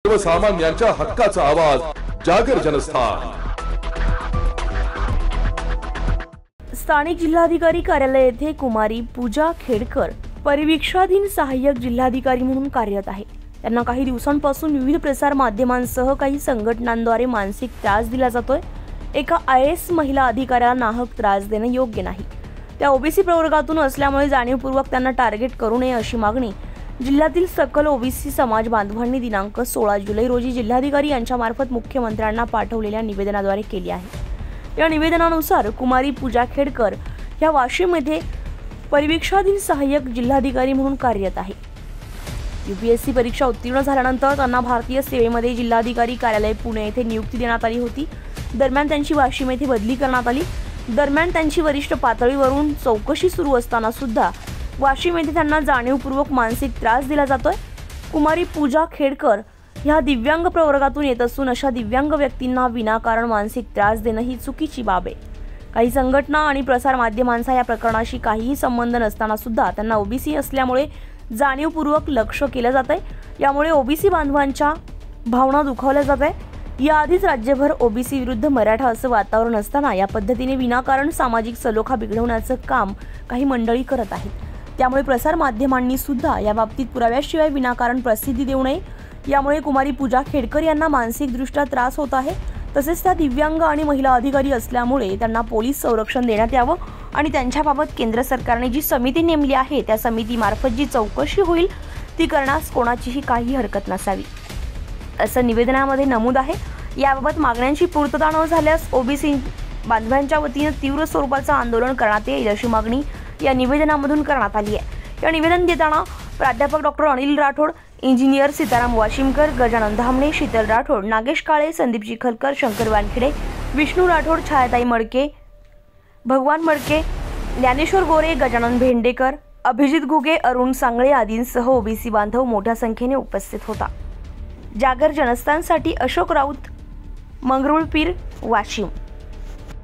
सर्वसामान्यांच्या हक्काचा आवाज जागर जनस्थान। स्थानिक जिल्हाधिकारी कार्यालय येथे कुमारी पूजा खेडकर परिवीक्षाधीन सहाय्यक जिल्हाधिकारी म्हणून कार्यरत आहे। त्यांना काही दिवसांपासून विविध प्रसार माध्यमांसह काही संघटनांद्वारे मानसिक त्रास दिला जातोय। एका IAS महिला अधिकाऱ्याला नाहक त्रास देणे योग्य नाही। त्या ओबीसी प्रवर्गातून असल्यामुळे जाणीवपूर्वक त्यांना टार्गेट करू नये अशी मागणी जिल्ह्यातील सकल ओबीसी समाज बांधवांनी दिनांक 16 जुलै रोजी जिल्हाधिकारी यांच्यामार्फत मुख्यमंत्र्यांना पाठवलेल्या निवेदनाद्वारे केली आहे। या निवेदनानुसार कुमारी पूजा खेडकर या वाशिममध्ये परिवीक्षाधीन सहाय्यक जिल्हाधिकारी म्हणून कार्यरत आहे। UPSC परीक्षा उत्तीर्ण झाल्यानंतर त्यांना भारतीय सेवेमध्ये जिल्हाधिकारी कार्यालय पुणे येथे नियुक्ती देण्यात आली होती। दरम्यान त्यांची वाशिम येथे बदली करण्यात आली। दरम्यान त्यांची वरिष्ठ पातळीवरून चौकशी सुरू असताना सुद्धा वाशिम येथे त्यांना जाणीवपूर्वक मानसिक त्रास दिला जातोय। कुमारी पूजा खेडकर ह्या दिव्यांग प्रवर्गातून येत असून अशा दिव्यांग व्यक्तींना विनाकारण मानसिक त्रास देणं ही चुकीची बाब आहे। काही संघटना आणि प्रसार माध्यमांचा या प्रकरणाशी काहीही संबंध नसताना सुद्धा त्यांना ओबीसी असल्यामुळे जाणीवपूर्वक लक्ष केलं जात आहे। यामुळे ओबीसी बांधवांच्या भावना दुखावल्या जात आहे। याआधीच राज्यभर ओबीसी विरुद्ध मराठा असं वातावरण असताना या पद्धतीने विनाकारण सामाजिक सलोखा बिघडवण्याचं काम काही मंडळी करत आहेत। त्यामुळे प्रसार माध्यमांनी सुद्धा या बाबतीत पुराव्याशिवाय विनाकारण प्रसिद्धी देऊ नये। यामुळे कुमारी पूजा खेडकर यांना मानसिकदृष्ट्या त्रास होत आहे। तसेच त्या दिव्यांग आणि महिला अधिकारी असल्यामुळे त्यांना पोलीस संरक्षण देण्यात यावं आणि त्यांच्याबाबत केंद्र सरकारने जी समिती नेमली आहे त्या समितीमार्फत जी चौकशी होईल ती करण्यास कोणाचीही काही हरकत नसावी असं निवेदनामध्ये नमूद आहे। याबाबत मागण्यांची पूर्तता न झाल्यास ओबीसी बांधवांच्या वतीने तीव्र स्वरूपाचं आंदोलन करण्यात येईल अशी मागणी या निवेदनामधून करण्यात आली आहे। या निवेदन देताना प्राध्यापक डॉक्टर अनिल राठोड, इंजिनियर सीताराम वाशिमकर, गजानन धामणे, शीतल राठोड, नागेश काळे, संदीप चिखलकर, शंकर वानखेडे, विष्णू राठोड, छायाताई मडके, भगवान मडके, ज्ञानेश्वर गोरे, गजानन भेंडेकर, अभिजित घुगे, अरुण सांगळे आदींसह ओबीसी बांधव मोठ्या संख्येने उपस्थित होता। जागर जनस्थानसाठी अशोक राऊत, मंगरुळपीर, वाशिम।